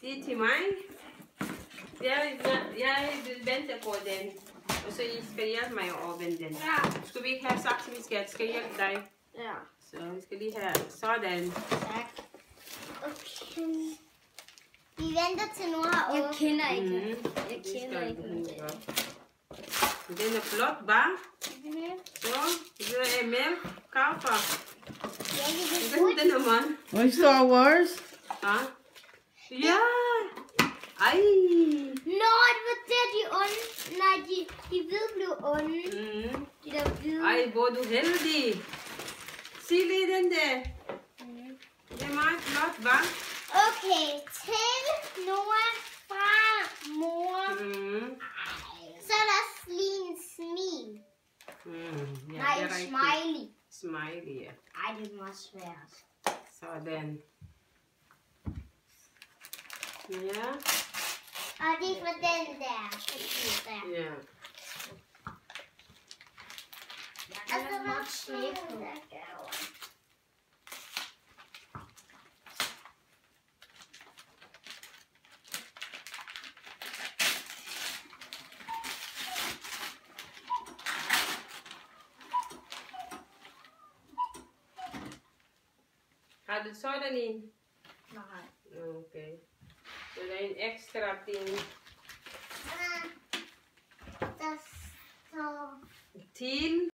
Det er til mig. Jeg venter på den. Og så I skal hjælpe mig at åbne den. Ja. Skal vi ikke have sagt, at vi skal hjælpe dig? Ja. Så vi skal lige have sådan. Tak. Okay. Vi venter til nu har åbnet. Jeg kender ikke. Jeg kender ikke den. Den er flot, hva'? Så, så er mælk, kaffe. Den er man. Og Star Wars. Ja. Ja. Ej. Nå, det var der de onde. Nej, de hvide blev onde. De der hvide. Ej, hvor du heldig. Se lige den der. Det er meget flot, hva'? Okay, til Noah fra mor. Så er der lige en smil. Ja, Nej, det en er rigtigt. smiley. Smiley, ja. Ej, det var svært. Sådan. Ja. Og det var den der. Ja. Og så var slæben der gaver. Har du sådan en? Nej. Okay. Så der er en ekstra ting. Der står... Til